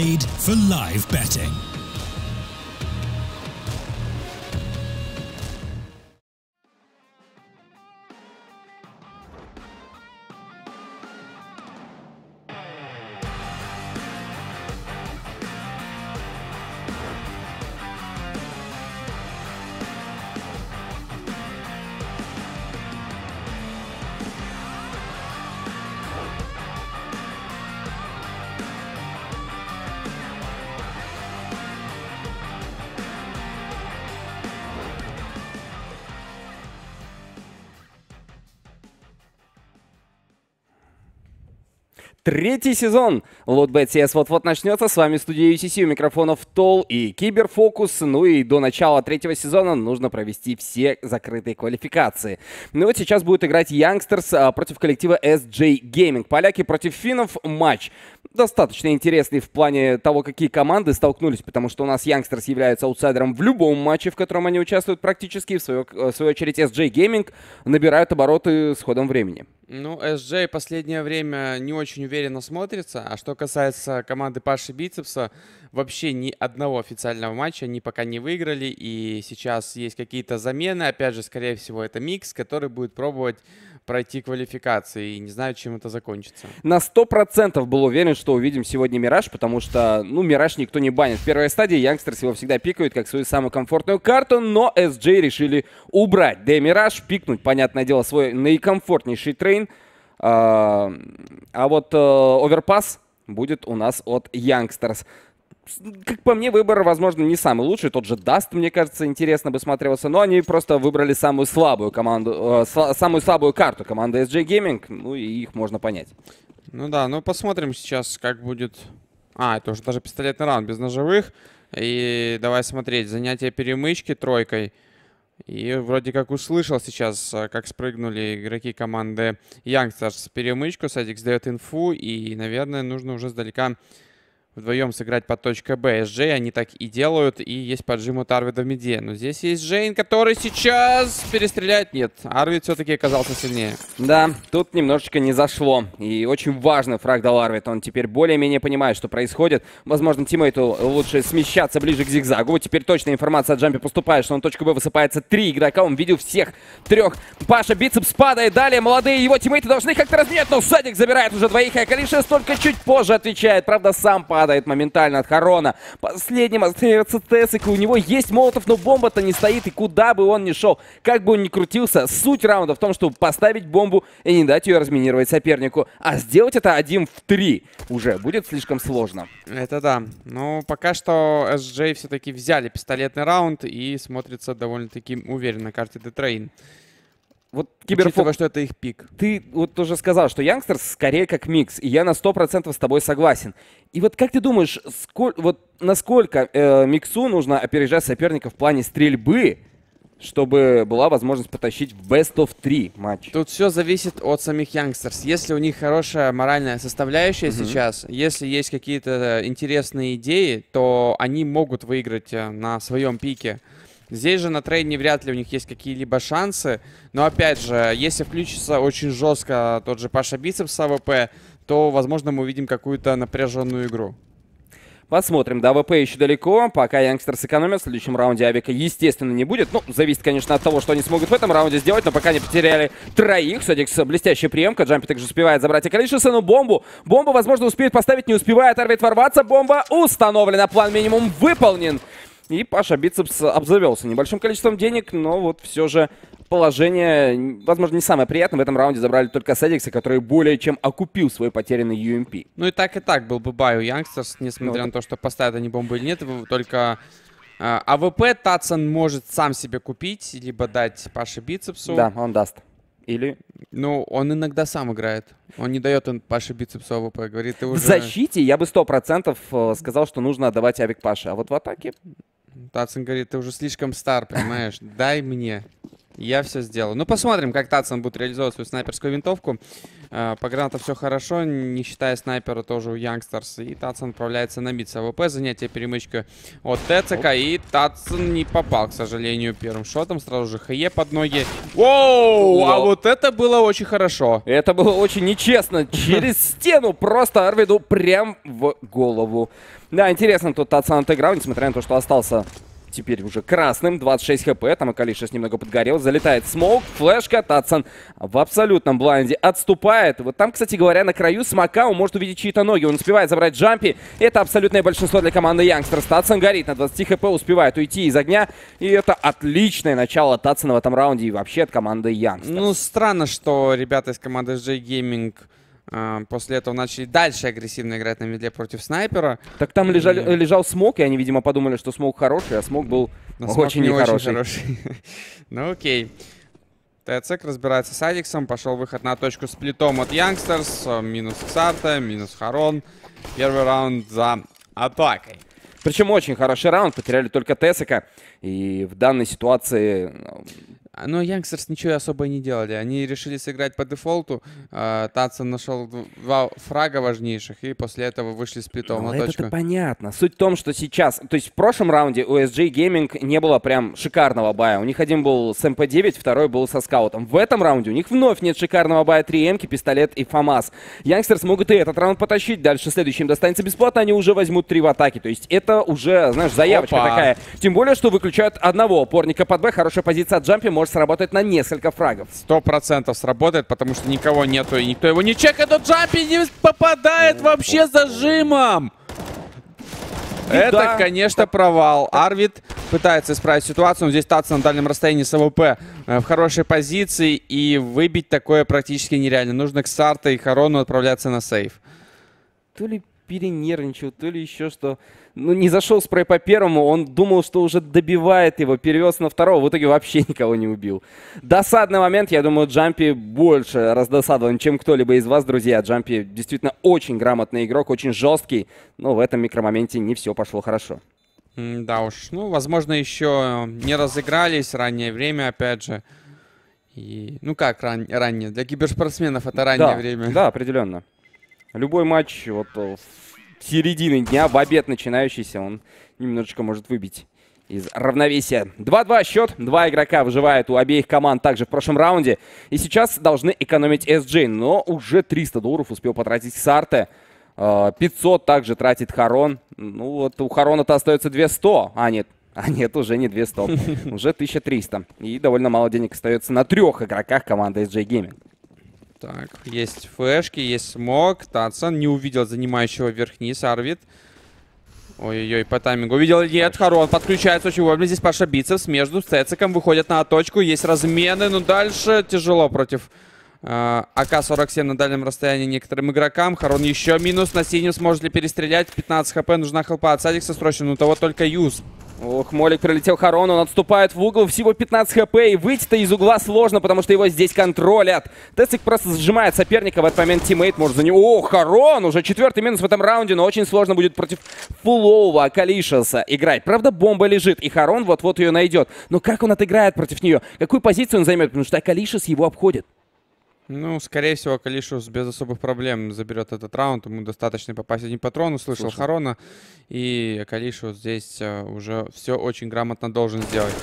made for live betting. Третий сезон LootBet CS вот-вот начнется. С вами студия UCC, у микрофонов Тол и Киберфокус. Ну и до начала третьего сезона нужно провести все закрытые квалификации. Ну и вот сейчас будет играть Youngsters против коллектива SJ Gaming. Поляки против финнов. Матч достаточно интересный в плане того, какие команды столкнулись, потому что у нас Youngsters являются аутсайдером в любом матче, в котором они участвуют практически. В свою очередь SJ Gaming набирают обороты с ходом времени. Ну, SJ последнее время не очень уверенно смотрится. А что касается команды Паши Бицепса, вообще ни одного официального матча они пока не выиграли. И сейчас есть какие-то замены. Опять же, скорее всего, это микс, который будет пробовать пройти квалификации. И не знаю, чем это закончится. На 100% был уверен, что увидим сегодня Мираж, потому что, ну, Мираж никто не банит. В первой стадии Youngsters его всегда пикают как свою самую комфортную карту, но SJ решили убрать. Да и Мираж пикнуть, понятное дело, свой наикомфортнейший трейн. А вот оверпас будет у нас от Youngsters. Как по мне, выбор, возможно, не самый лучший. Тот же Dust, мне кажется, интересно бы смотрелся. Но они просто выбрали самую слабую команду, самую слабую карту команды SJ Gaming. Ну и их можно понять. Ну да, ну посмотрим сейчас, как будет... это уже даже пистолетный раунд без ножевых. И давай смотреть. Занятие перемычки тройкой. И вроде как услышал сейчас, как спрыгнули игроки команды Youngsters с перемычку. Садикс дает инфу. И, наверное, нужно уже сдалека вдвоем сыграть под точкой Б. SJ они так и делают. И есть поджим от Арвида в миде. Но здесь есть Джейн, который сейчас перестреляет. Нет, Арвид все-таки оказался сильнее. Да, тут немножечко не зашло. И очень важный фраг дал Арвид. Он теперь более-менее понимает, что происходит. Возможно, тиммейту лучше смещаться ближе к зигзагу. Теперь точная информация от Джампи поступает, что на точку Б высыпается 3 игрока. Он видел всех 3. Паша Бицепс падает. Далее молодые его тиммейты должны как-то разменять. Но Садик забирает уже двоих. А Калишес только чуть позже отвечает. Правда, сам падает моментально от Харона. Последним остается Тесик. У него есть молотов, но бомба-то не стоит. И куда бы он ни шел, как бы он ни крутился, суть раунда в том, чтобы поставить бомбу и не дать ее разминировать сопернику. А сделать это 1 в 3 уже будет слишком сложно. Это да. Но пока что SJ все-таки взяли пистолетный раунд и смотрится довольно-таки уверенно на карте Детрейн. Вот Учитывая, что это их пик. Ты вот уже сказал, что Youngsters скорее как микс, и я на 100% с тобой согласен. И вот как ты думаешь, насколько миксу нужно опережать соперника в плане стрельбы, чтобы была возможность потащить в Best of 3 матч? Тут все зависит от самих Youngsters. Если у них хорошая моральная составляющая сейчас, если есть какие-то интересные идеи, то они могут выиграть на своем пике. Здесь же на трейне вряд ли у них есть какие-либо шансы. Но опять же, если включится очень жестко тот же Паша Бицепс с АВП, то, возможно, мы увидим какую-то напряженную игру. Посмотрим. До АВП еще далеко. Пока Youngsters экономят, в следующем раунде авика, естественно, не будет. Ну, зависит, конечно, от того, что они смогут в этом раунде сделать. Но пока не потеряли 3. Садикс, блестящая приемка. Джампи также успевает забрать Акалишеса, но бомбу, возможно, успеет поставить, не успевает. Арвид ворваться. Бомба установлена. План минимум выполнен. И Паша Бицепс обзавелся небольшим количеством денег, но вот все же положение, возможно, не самое приятное. В этом раунде забрали только Садикса, который более чем окупил свой потерянный UMP. Ну и так был бы бай у Youngsters, несмотря на то, что поставят они бомбу или нет. Только АВП Татсон может сам себе купить, либо дать Паше Бицепсу. Да, он даст. Или... Ну, он иногда сам играет. Он не дает Паше Бицепсу АВП. Говорит, ты уже... В защите я бы 100% сказал, что нужно отдавать авик Паше. А вот в атаке... Татсон говорит, ты уже слишком стар, понимаешь? Дай мне. Я все сделал. Ну, посмотрим, как Татсон будет реализовывать свою снайперскую винтовку. По гранату все хорошо, не считая снайпера тоже у Youngsters. И Татсон отправляется на мид с АВП. Занятие перемычка от ТЦК. И Татсон не попал, к сожалению, первым шотом. Сразу же ХЕ под ноги. Воу! А вот это было очень хорошо. Это было очень нечестно. Через стену просто Арвиду прям в голову. Да, интересно, тут Татсон отыграл, несмотря на то, что остался теперь уже красным. 26 хп, там и Калишас немного подгорел. Залетает смоук, флешка, Татсон в абсолютном блайнде отступает. Вот там, кстати говоря, на краю смока он может увидеть чьи-то ноги. Он успевает забрать джампи. Это абсолютное большинство для команды Youngsters. Татсон горит на 20 хп, успевает уйти из огня. И это отличное начало Татсона в этом раунде и вообще от команды Youngsters. Ну, странно, что ребята из команды SJ Gaming после этого начали дальше агрессивно играть на мидле против снайпера. Так там лежал смок, и они, видимо, подумали, что смок хороший, а смок был очень нехороший. Ну окей. ТЦК разбирается с Адиксом. Пошел выход на точку с плитом от Youngsters. Минус Ксарта, минус Харон. Первый раунд за атакой. Причем очень хороший раунд. Потеряли только ТСК. И в данной ситуации... Но Youngsters ничего особо не делали. Они решили сыграть по дефолту. Татсон нашел 2 фрага важнейших. И после этого вышли с плитом на точку. Это понятно. Суть в том, что сейчас... То есть в прошлом раунде у SJ Gaming не было прям шикарного бая. У них один был с МП-9, второй был со скаутом. В этом раунде у них вновь нет шикарного бая. 3 М-ки, пистолет и ФАМАС. Youngsters могут и этот раунд потащить. Дальше следующий им достанется бесплатно. Они уже возьмут 3 в атаке. То есть это уже, знаешь, заявочка такая. Тем более, что выключают одного опорника под Б. Хорошая позиция от джампи может сработать на несколько фрагов. 100% сработает, потому что никого нету и никто его не чекает. Но джампи не попадает вообще зажимом. Это, конечно, провал. Арвид пытается исправить ситуацию. Здесь Татсон на дальнем расстоянии с АВП в хорошей позиции. И выбить такое практически нереально. Нужно к Сарта и Харону отправляться на сейф. То ли перенервничал, то ли еще что. Ну, не зашел спрей по первому, он думал, что уже добивает его, перевез на второго, в итоге вообще никого не убил. Досадный момент, я думаю, Джампи больше раздосадован, чем кто-либо из вас, друзья. Джампи действительно очень грамотный игрок, очень жесткий, но в этом микромоменте не все пошло хорошо. Да уж, ну, возможно, еще не разыгрались, раннее время, опять же. И, ну как раннее? Для киберспортсменов это раннее время. Да, определенно. Любой матч вот в середине дня, в обед начинающийся, он немножечко может выбить из равновесия. 2-2 счет. 2 игрока выживают у обеих команд также в прошлом раунде. И сейчас должны экономить SJ. Но уже $300 успел потратить Сарте. 500 также тратит Харон. Ну вот у Харона-то остается 200. А нет, уже не 200. Уже 1300. И довольно мало денег остается на 3 игроках команды SJ Gaming. Так, есть флешки, есть смог. Татсон не увидел занимающего вверх-вниз Арвид. Ой-ой-ой, по таймингу увидел. Нет, Харон подключается очень вовремя. Здесь Паша Бицепс между Цециком. Выходят на точку. Есть размены, но дальше тяжело против АК-47 на дальнем расстоянии некоторым игрокам. Харон еще минус. На синем сможет ли перестрелять? 15 хп. Нужна хелпа от Садикса срочно. Ну того только юз. Ох, Молик прилетел Харон, он отступает в угол, всего 15 хп, и выйти-то из угла сложно, потому что его здесь контролят. Тесик просто сжимает соперника, в этот момент тиммейт может за него... О, Харон! Уже 4-й минус в этом раунде, но очень сложно будет против фулового Калишаса играть. Правда, бомба лежит, и Харон вот-вот ее найдет. Но как он отыграет против нее? Какую позицию он займет? Потому что Калишас его обходит. Ну, скорее всего, Калишус без особых проблем заберет этот раунд. Ему достаточно попасть один патрон. Услышал Харона. И Калишус здесь уже все очень грамотно должен сделать.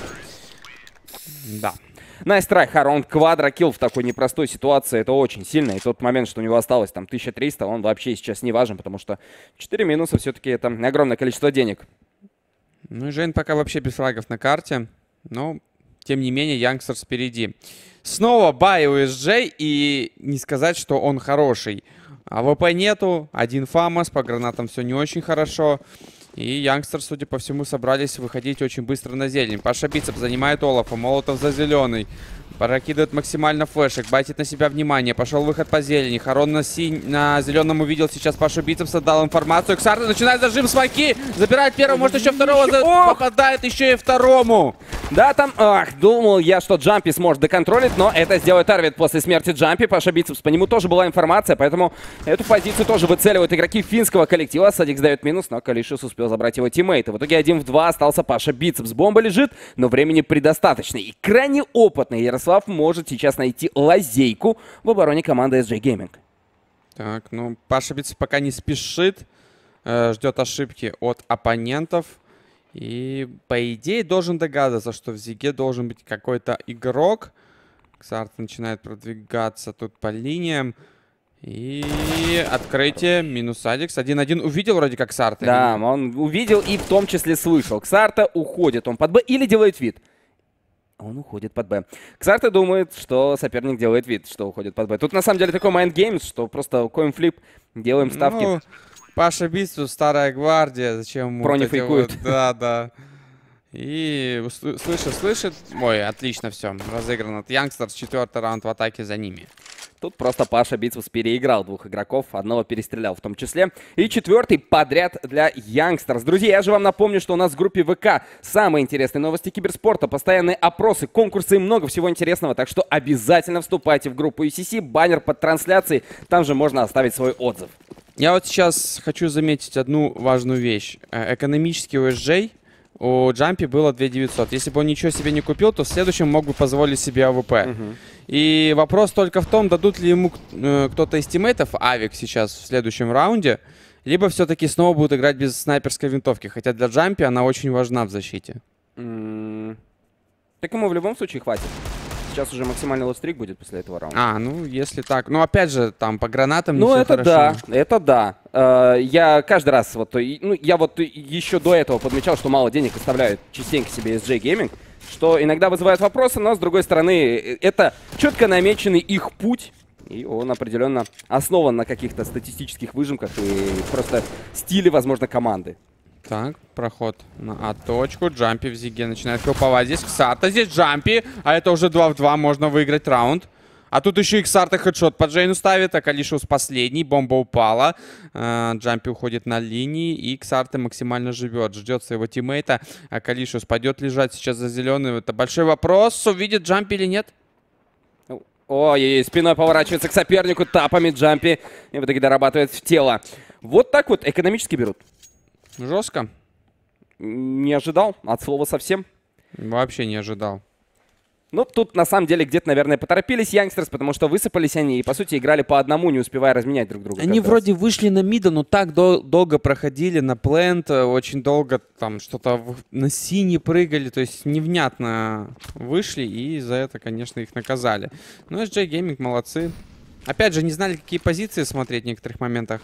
Да. Найс трай, Харон, квадрокилл в такой непростой ситуации. Это очень сильно. И тот момент, что у него осталось там 1300, он вообще сейчас не важен, потому что 4 минуса все-таки это огромное количество денег. Ну и Жень пока вообще без фрагов на карте. Но, тем не менее, Youngsters впереди. Снова бай у SJ, и не сказать, что он хороший. АВП нету, один ФАМАС, по гранатам все не очень хорошо. И Youngsters, судя по всему, собрались выходить очень быстро на зелень. Паша Бицеп занимает Олафа, Молотов за зеленый. Прокидывает максимально флешек, байтит на себя внимание. Пошел выход по зелени. Харон на зеленом увидел сейчас Пашу Бицепса, дал информацию. Ксарта начинает зажим смоки, забирает первого, может еще второго, попадает еще и второму. Да, там, думал я, что Джампи сможет доконтролить, но это сделает Арвид после смерти Джампи. Паша Бицепс, по нему тоже была информация, поэтому эту позицию тоже выцеливают игроки финского коллектива. Садикс дает минус, но Калишиус успел забрать его тиммейта. В итоге 1 в 2 остался Паша Бицепс. Бомба лежит, но времени предостаточно. И крайне опытный Ярослав может сейчас найти лазейку в обороне команды SJ Gaming. Так, ну, Паша Бицепс пока не спешит, ждет ошибки от оппонентов. И, по идее, должен догадываться, что в Зиге должен быть какой-то игрок. Ксарт начинает продвигаться тут по линиям. И открытие, минус Адикс. 1-1. Увидел вроде как Ксарта? Да, он увидел и в том числе слышал. Ксарта уходит он под Б или делает вид? Он уходит под Б. Ксарта думает, что соперник делает вид, что уходит под Б. Тут на самом деле такой майндгейм, что просто коин-флип, делаем ставки. Ну, Паша Бицепс, старая гвардия, зачем ему Бронефейкует. вот, да. И слышит. Ой, отлично все. Разыгран от Youngsters. 4-й раунд в атаке за ними. Тут просто Паша Бицепс переиграл 2 игроков, одного перестрелял в том числе. И 4-й подряд для Youngsters. Друзья, я же вам напомню, что у нас в группе ВК самые интересные новости киберспорта, постоянные опросы, конкурсы и много всего интересного. Так что обязательно вступайте в группу UCC, баннер под трансляцией, там же можно оставить свой отзыв. Я вот сейчас хочу заметить одну важную вещь. Экономический у SJ у Джампи было 2900. Если бы он ничего себе не купил, то в следующем мог бы позволить себе АВП. И вопрос только в том, дадут ли ему кто-то из тиммейтов Авик сейчас в следующем раунде, либо все-таки снова будут играть без снайперской винтовки. Хотя для Джампи она очень важна в защите. Так ему в любом случае хватит. Сейчас уже максимальный лотстрик будет после этого раунда. Ну если так. Ну опять же, там по гранатам не Ну все это хорошо. да, это да. Я каждый раз, я еще до этого подмечал, что мало денег оставляют частенько себе SJ Gaming, что иногда вызывает вопросы, но с другой стороны, это четко намеченный их путь. И он определенно основан на каких-то статистических выжимках и просто стиле, возможно, команды. Так, проход на А-точку. Джампи в Зиге начинает хелповать. Здесь Ксарта, здесь Джампи. А это уже 2 в 2, можно выиграть раунд. А тут еще и Ксарта хедшот по Джейну ставит. А Калишиус последний. Бомба упала. Джампи уходит на линии. И Ксарта максимально живет. Ждет своего тиммейта. А Калишиус пойдет лежать сейчас за зеленый. Это большой вопрос. Увидит Джампи или нет? Ой, спиной поворачивается к сопернику. Тапами Джампи. И в итоге дорабатывает в тело. Вот так вот экономически берут. Жестко. Не ожидал от слова совсем. Вообще не ожидал. Ну, тут на самом деле где-то, наверное, поторопились Youngsters, потому что высыпались они и, по сути, играли по одному, не успевая разменять друг друга. Они вроде вышли на мида, но так долго проходили на плент, очень долго там что-то на синий прыгали, то есть невнятно вышли, и за это, конечно, их наказали. Но SJ Gaming молодцы. Опять же, не знали, какие позиции смотреть в некоторых моментах.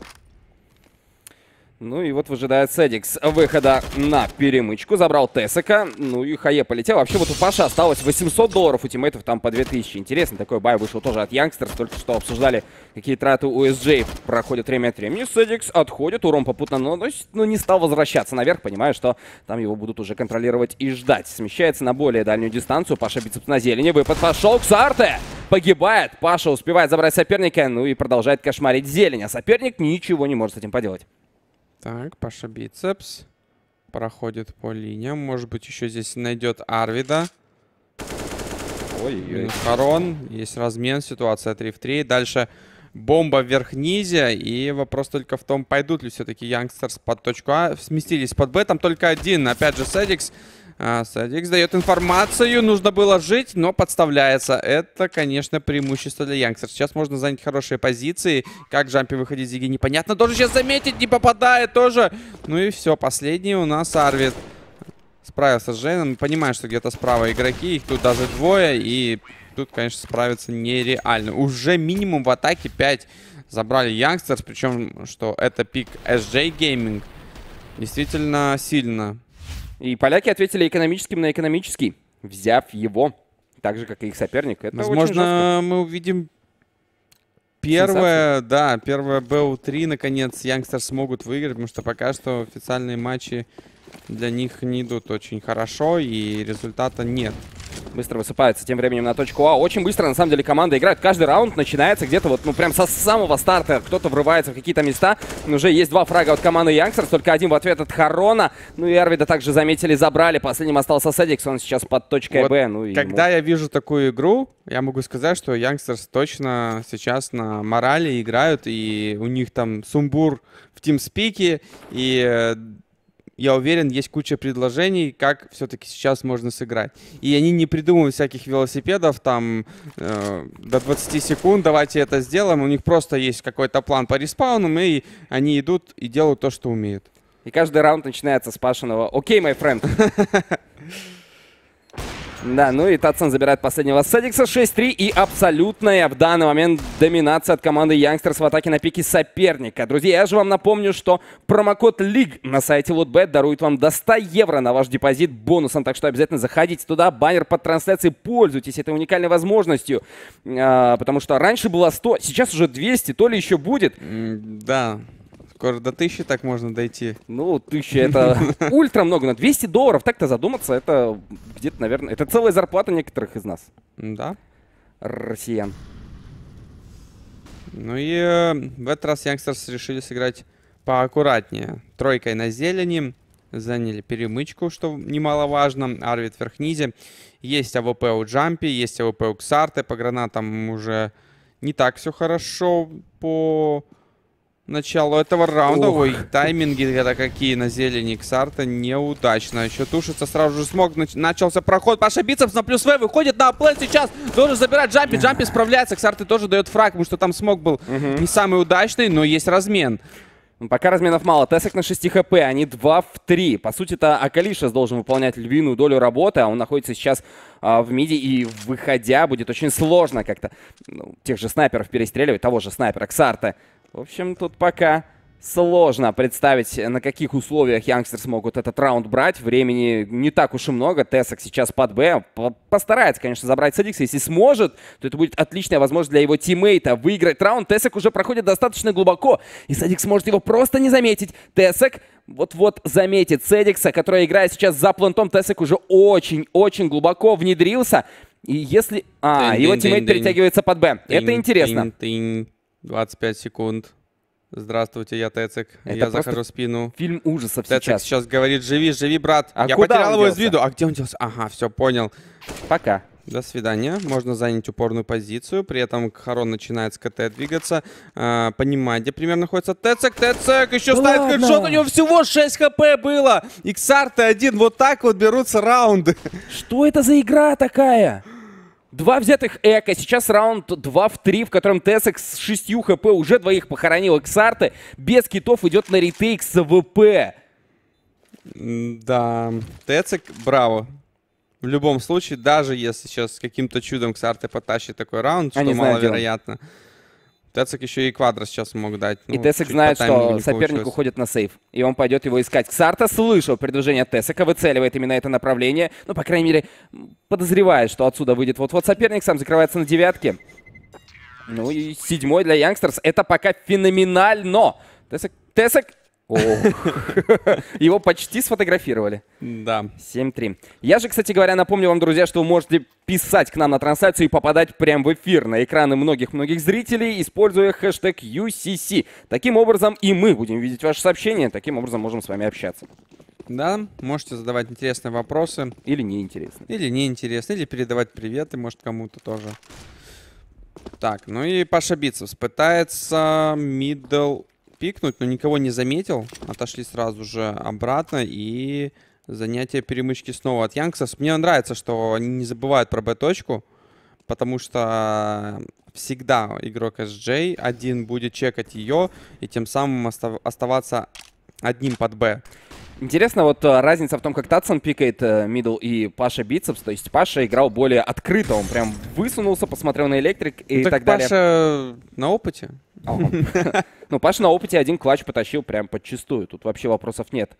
Ну и вот выжидает Седикс выхода на перемычку. Забрал Тесака. Ну и Хае полетел. Вообще вот у Паши осталось $800, у тиммейтов там по 2000. Интересно, такой бай вышел тоже от Youngsters. Только что обсуждали, какие траты у SJ проходят время от времени. Седикс отходит, урон попутно наносит, но не стал возвращаться наверх, понимая, что там его будут уже контролировать и ждать. Смещается на более дальнюю дистанцию. Паша Бицепс на зелени. Выпад пошел. Ксарте погибает. Паша успевает забрать соперника, ну и продолжает кошмарить зелень. А соперник ничего не может с этим поделать. Так, Паша Бицепс проходит по линиям. Может быть, еще здесь найдет Арвида. Минус Харон. Есть размен. Ситуация 3 в 3. Дальше бомба вверх-низе. И вопрос только в том, пойдут ли все-таки Youngsters под точку А. Сместились под Б. Там только один. Опять же, Седикс. Седикс дает информацию. Нужно было жить, но подставляется. Это, конечно, преимущество для Youngsters. Сейчас можно занять хорошие позиции. Как Джампи выходит из Зиги, непонятно. Тоже сейчас заметить, не попадает тоже. Ну и все. Последний у нас Арвид. Справился с Джейном. Понимаю, что где-то справа игроки. Их тут даже двое. И тут, конечно, справиться нереально. Уже минимум в атаке 5 забрали Youngsters. Причем, что это пик SJ Gaming. Действительно сильно. И поляки ответили экономическим на экономический, взяв его, так же, как и их соперник. Это возможно, мы увидим первое BO3, наконец, Youngsters смогут выиграть, потому что пока что официальные матчи для них не идут очень хорошо, и результата нет. Быстро высыпаются тем временем на точку А. Очень быстро, на самом деле, команда играет. Каждый раунд начинается где-то вот, ну, прям со самого старта. Кто-то врывается в какие-то места. Уже есть 2 фрага от команды Youngsters, только один в ответ от Харона. Ну и Арвида также заметили, забрали. Последним остался Седикс, он сейчас под точкой Вот Б. Ну, и когда я вижу такую игру, я могу сказать, что Youngsters точно сейчас на морали играют, и у них там сумбур в TeamSpeak, и я уверен, есть куча предложений, как все-таки сейчас можно сыграть. И они не придумывают всяких велосипедов, там, до 20 секунд, давайте это сделаем. У них просто есть какой-то план по респаунам, и они идут и делают то, что умеют. И каждый раунд начинается с Пашиного «Окей, мой френд». Да, ну и Татсон забирает последнего Седикса. 6-3 и абсолютная в данный момент доминация от команды Youngsters в атаке на пике соперника. Друзья, я же вам напомню, что промокод LEAGUE на сайте LootBet дарует вам до 100 евро на ваш депозит бонусом. Так что обязательно заходите туда, баннер под трансляцией, пользуйтесь этой уникальной возможностью. Потому что раньше было 100, сейчас уже 200, то ли еще будет. Да. Скоро до 1000 так можно дойти. Ну, 1000 это ультра много, но $200, так-то задуматься, это где-то, наверное, это целая зарплата некоторых из нас. Да. Россиян. Ну и в этот раз Youngsters решили сыграть поаккуратнее. Тройкой на зелени. Заняли перемычку, что немаловажно. Арвид вверх-низе. Есть АВП у Джампи, есть АВП у Ксарте. По гранатам уже не так все хорошо по началу этого раунда. Ох. Ой, тайминги это какие на зелени Ксарта. Неудачно. Еще тушится, сразу же смог. Начался проход. Паша Бицепс на плюс В выходит на плей сейчас. Должен забирать Джампи. Джампи справляется. Ксарте тоже дает фраг, потому что там смог был не самый удачный, но есть размен. Пока разменов мало. Тесек на 6 хп, они 2 в 3. По сути, это Акалишес должен выполнять львиную долю работы, а он находится сейчас в миде, и выходя будет очень сложно как-то тех же снайперов перестреливать, того же снайпера Ксарте. В общем, тут пока сложно представить, на каких условиях Youngsters могут этот раунд брать. Времени не так уж и много. Тесек сейчас под Б. Постарается, конечно, забрать Седикса. Если сможет, то это будет отличная возможность для его тиммейта выиграть раунд. Тесек уже проходит достаточно глубоко, и Седикс может его просто не заметить. Тесек вот-вот заметит Седикса, который играет сейчас за плентом. Тесек уже очень-очень глубоко внедрился. И если... его тиммейт перетягивается под Б. Это интересно. 25 секунд. Здравствуйте, я Тецек. Я захожу в спину. Фильм ужасов Тецек сейчас говорит: живи, живи, брат. А я куда потерял он его из делся? виду. А где он делся? Ага, все, понял. Пока. До свидания. Можно занять упорную позицию. При этом Харон начинает с КТ двигаться. Понимает, где примерно находится Тецек. Тецек еще ставит хедшот. У него всего 6 хп было. И Ксарте один. Вот так вот берутся раунды. Что это за игра такая? 2 взятых эко. Сейчас раунд 2 в 3, в котором Тесек с 6 хп уже 2 похоронил. Ксарте без китов идет на ретейк с АВП. Да, Тецек, браво. В любом случае, даже если сейчас каким-то чудом Ксарте потащит такой раунд, что маловероятно. Тецек еще и квадро сейчас мог дать. И Тесек знает, что соперник уходит на сейф. И он пойдет его искать. Ксарте слышал предложение Тесека, выцеливает именно это направление. Ну, по крайней мере, подозревает, что отсюда выйдет вот-вот соперник. Сам закрывается на 9. Ну и 7 для Youngsters. Это пока феноменально. Тесек. Его почти сфотографировали. Да. 7-3. Я же, кстати говоря, напомню вам, друзья, что вы можете писать к нам на трансляцию и попадать прямо в эфир на экраны многих-многих зрителей, используя хэштег UCC. Таким образом и мы будем видеть ваши сообщения, таким образом можем с вами общаться. Да, можете задавать интересные вопросы. Или неинтересные. Или неинтересные, или передавать приветы, может, кому-то тоже. Так, ну и Паша Бицепс пытается мидл пикнуть, но никого не заметил. Отошли сразу же обратно, и занятие перемычки снова от Youngsters. Мне нравится, что они не забывают про Б-точку, потому что всегда игрок SJ один будет чекать ее, и тем самым оставаться одним под Б. Интересно, вот разница в том, как Татсон пикает мидл и Паша Бицепс. То есть Паша играл более открыто, он прям высунулся, посмотрел на электрик и так далее. Паша на опыте? Ну, Паша на опыте один клатч потащил прям подчистую. Тут вообще вопросов нет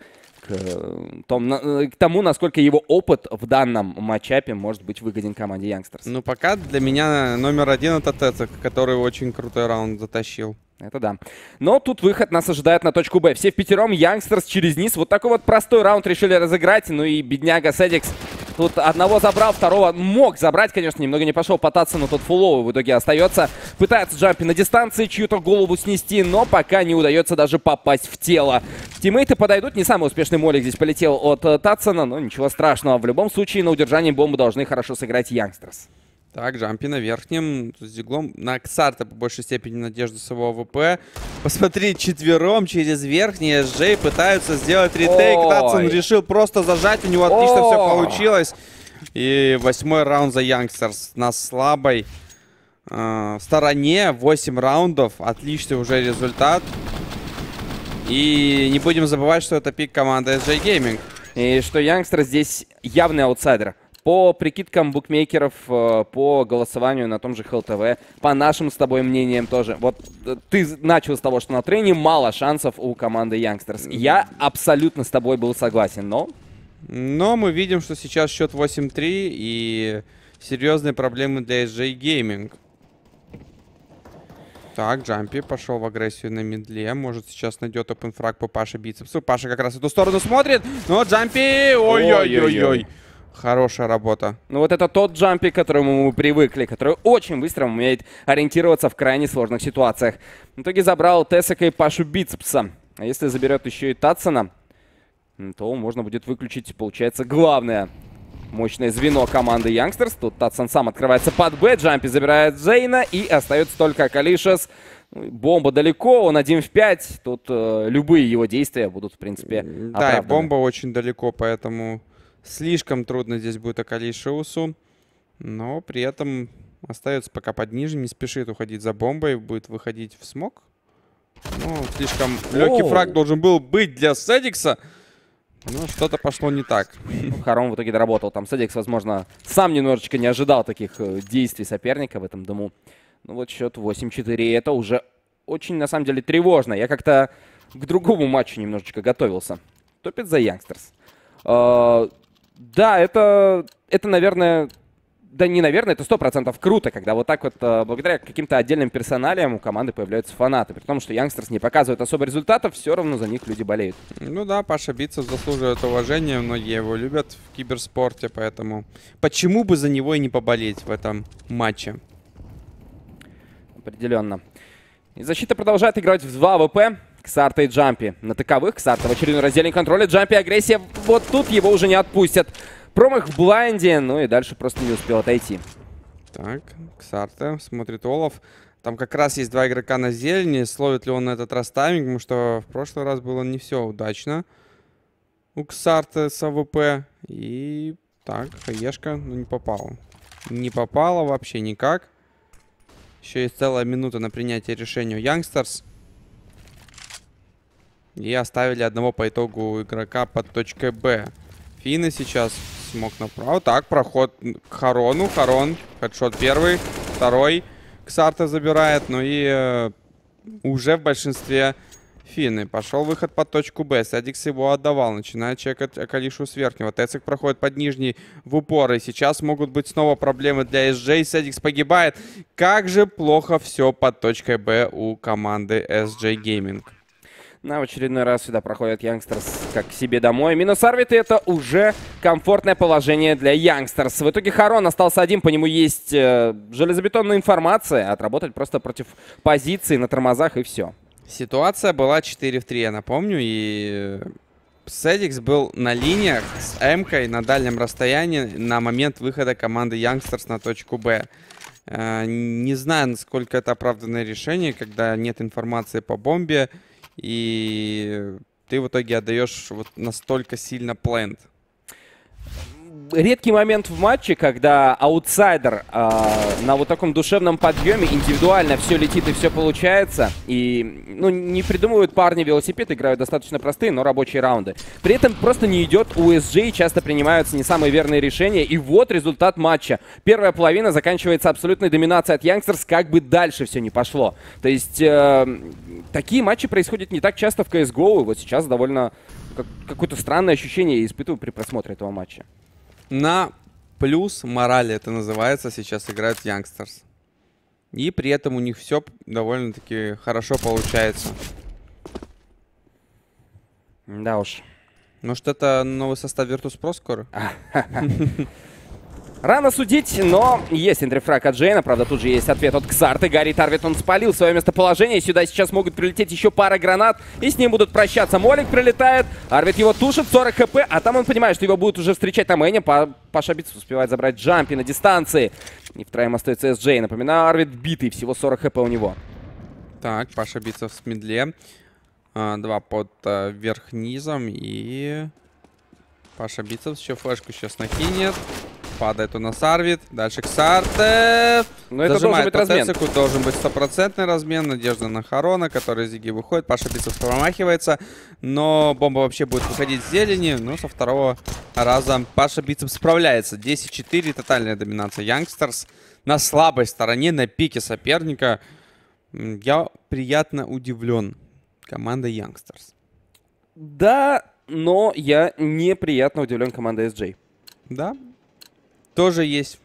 к тому, насколько его опыт в данном матчапе может быть выгоден команде Youngsters. Ну, пока для меня номер 1 это Тецек, который очень крутой раунд затащил. Это да. Но тут выход нас ожидает на точку Б. Все впятером, Youngsters через низ. Вот такой вот простой раунд решили разыграть. Ну и бедняга Седикс Тут одного забрал, второго мог забрать, конечно, немного не пошел пытаться, но тот фуловый в итоге остается. Пытается Джампи на дистанции чью-то голову снести, но пока не удается даже попасть в тело. Тиммейты подойдут, не самый успешный молик здесь полетел от Татсона, но ничего страшного. В любом случае на удержании бомбы должны хорошо сыграть Youngsters. Так, Джампи на верхнем, с диглом. На Ксарта по большей степени надежда с его АВП. Посмотри, четвером через верхний SJ пытаются сделать ретейк. Татсон решил просто зажать, у него отлично все получилось. И 8-й раунд за Youngsters на слабой стороне. 8 раундов, отличный уже результат. И не будем забывать, что это пик команды SJ Gaming. И что Youngsters здесь явный аутсайдер. По прикидкам букмекеров, по голосованию на том же ХЛТВ, по нашим с тобой мнениям тоже. Вот ты начал с того, что на трене мало шансов у команды Youngsters. Я абсолютно с тобой был согласен, но мы видим, что сейчас счет 8-3 и серьезные проблемы для SJ Gaming. Так, Джампи пошел в агрессию на мидле. Может, сейчас найдет опенфраг по Паше бицепсу. Паша как раз в эту сторону смотрит. Но Джампи... Ой-ой-ой-ой. Хорошая работа. Ну вот это тот Джампи, к которому мы привыкли, который очень быстро умеет ориентироваться в крайне сложных ситуациях. В итоге забрал Тесака и Пашу бицепса. А если заберет еще и Татсона, то можно будет выключить, получается, главное мощное звено команды Youngsters. Тут Татсон сам открывается под Б, Джампи забирает Зейна и остается только Калишес. Бомба далеко, он 1 в 5. Тут любые его действия будут, в принципе, оправданы. Да, и бомба очень далеко, поэтому... Слишком трудно здесь будет Акалишеусу, но при этом остается пока под нижним, не спешит уходить за бомбой, будет выходить в смог. Ну, слишком легкий фраг должен был быть для Седикса, но что-то пошло не так. Харон в итоге доработал. Там Седикс, возможно, сам немножечко не ожидал таких действий соперника в этом дому. Ну вот счет 8-4, это уже очень, на самом деле, тревожно. Я как-то к другому матчу немножечко готовился. Топит за Youngsters. Да, это, наверное, да не наверное, это 100% круто, когда вот так вот благодаря каким-то отдельным персоналиям у команды появляются фанаты. При том, что Youngsters не показывают особо результатов, все равно за них люди болеют. Ну да, Паша Бицев заслуживает уважения, многие его любят в киберспорте, поэтому почему бы за него и не поболеть в этом матче? Определенно. И защита продолжает играть в 2 АВП. Ксарта и Джампи на таковых. Ксарта в очередной разделе контроля. Джампи агрессия. Вот тут его уже не отпустят. Промах в блайнде. Ну и дальше просто не успел отойти. Так, Ксарта смотрит Олаф. Там как раз есть 2 игрока на зелени. Словит ли он на этот раз тайминг? Потому что в прошлый раз было не все удачно у Ксарта с АВП. И так, хаешка, ну не попала. Не попала вообще никак. Еще есть целая минута на принятие решения у Youngsters. И оставили одного по итогу игрока под точкой Б. Финны сейчас смог направо. Так, проход к Харону. Харон, хедшот первый, второй. Ксарта забирает. Ну и уже в большинстве финны. Пошел выход под точку Б. Седикс его отдавал. Начинает чекать Акалишу с верхнего. Тецик проходит под нижний в упор. И сейчас могут быть снова проблемы для SJ. Седикс погибает. Как же плохо все под точкой Б у команды SJ Gaming. В очередной раз сюда проходит Youngsters как к себе домой. Минус Арвит, и это уже комфортное положение для Youngsters. В итоге Харон остался один, по нему есть железобетонная информация. Отработать просто против позиции на тормозах и все. Ситуация была 4 в 3, я напомню. И Седикс был на линиях с М-кой на дальнем расстоянии на момент выхода команды Youngsters на точку Б. Не знаю, насколько это оправданное решение, когда нет информации по бомбе. И ты в итоге отдаешь вот настолько сильно плент. Редкий момент в матче, когда аутсайдер на вот таком душевном подъеме индивидуально все летит и все получается. И ну, не придумывают парни велосипед, играют достаточно простые, но рабочие раунды. При этом просто не идет у SJ, часто принимаются не самые верные решения. И вот результат матча. Первая половина заканчивается абсолютной доминацией от Youngsters, как бы дальше все не пошло. То есть такие матчи происходят не так часто в CSGO. И вот сейчас довольно какое-то странное ощущение я испытываю при просмотре этого матча. На плюс морали это называется, сейчас играют Youngsters. И при этом у них все довольно-таки хорошо получается. Да уж. Может, это новый состав Virtus.pro скоро? Рано судить, но есть энтрифраг от Джейна. Правда, тут же есть ответ от Ксарты. Гарри Тарвит, он спалил свое местоположение. Сюда сейчас могут прилететь еще пара гранат, и с ним будут прощаться. Молик прилетает, Арвид его тушит, 40 хп, а там он понимает, что его будут уже встречать на мэне. Паша Битс успевает забрать джампи на дистанции. И втроем остается СJ. Напоминаю, Арвид битый, всего 40 хп у него. Так, Паша Битцев в медле. 2 под вверх-низом. И Паша Битцев еще флешку сейчас накинет. Падает у нас Арвид. Дальше Ксарте. Но это должен быть размен. Должен быть стопроцентный размен. Надежда на Харона, который из Зиги выходит. Паша Битцев промахивается. Но бомба вообще будет выходить с зелени. Но со второго раза Паша Битцев справляется. 10-4. Тотальная доминация Youngsters. На слабой стороне, на пике соперника. Я приятно удивлен. Команда Youngsters. Да, но я неприятно удивлен командой SJ. Да. Тоже есть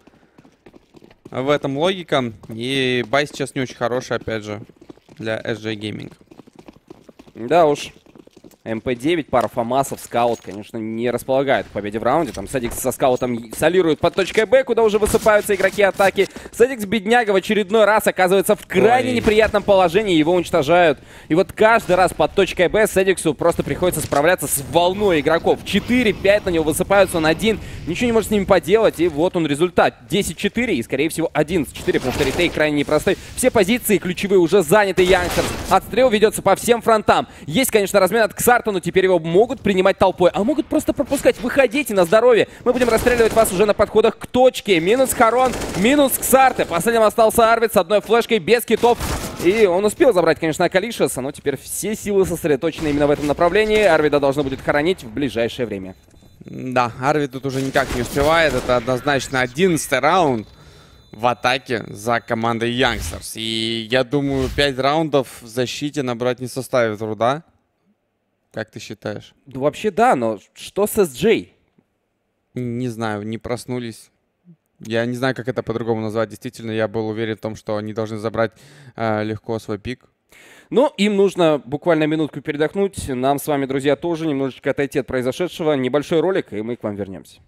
в этом логика. И бай сейчас не очень хороший, опять же, для SJ Gaming. Да уж. МП-9, пара фамасов, скаут, конечно, не располагает к победе в раунде. Там Садикс со скаутом солирует под точкой Б, куда уже высыпаются игроки атаки. Садикс, бедняга, в очередной раз оказывается в крайне неприятном положении, его уничтожают. И вот каждый раз под точкой Б Садиксу просто приходится справляться с волной игроков. 4-5 на него высыпаются, он один, ничего не может с ними поделать. И вот он результат. 10-4 и, скорее всего, 11-4, потому что ретейк крайне непростой. Все позиции ключевые уже заняты Youngsters. Отстрел ведется по всем фронтам. Есть, конечно, размен от Ксарта, но теперь его могут принимать толпой, а могут просто пропускать. Выходите на здоровье. Мы будем расстреливать вас уже на подходах к точке. Минус Харон, минус Ксарте. Последним остался Арвид с одной флешкой, без китов. И он успел забрать, конечно, Акалишеса, но теперь все силы сосредоточены именно в этом направлении. Арвида должно будет хоронить в ближайшее время. Да, Арвид тут уже никак не успевает. Это однозначно 11-й раунд в атаке за командой Youngsters. И я думаю, 5 раундов в защите набрать не составит труда. Как ты считаешь? Ну, вообще да, но что с SJ? Не знаю, не проснулись. Я не знаю, как это по-другому назвать. Действительно, я был уверен в том, что они должны забрать легко свой пик. Ну, им нужно буквально минутку передохнуть. Нам с вами, друзья, тоже немножечко отойти от произошедшего. Небольшой ролик, и мы к вам вернемся.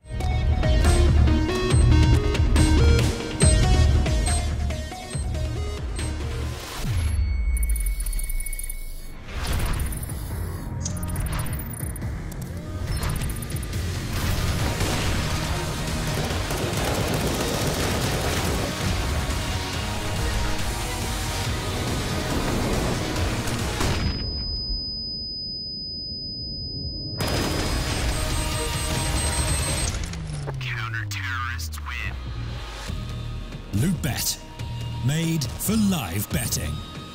Lootbet. Made for live betting.